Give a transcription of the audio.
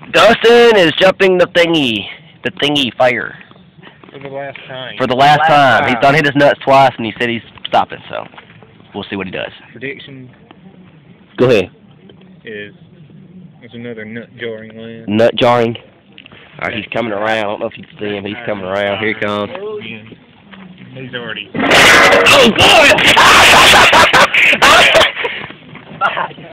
Dustin is jumping the thingy fire. For the last time. For the last time. He's done hit his nuts twice, and he said he's stopping, so we'll see what he does. Prediction Go ahead. is there's another nut jarring land. Nut jarring. Alright, he's coming around. I don't know if you can see him. He's coming around. Here he comes. He's already. Oh, boy!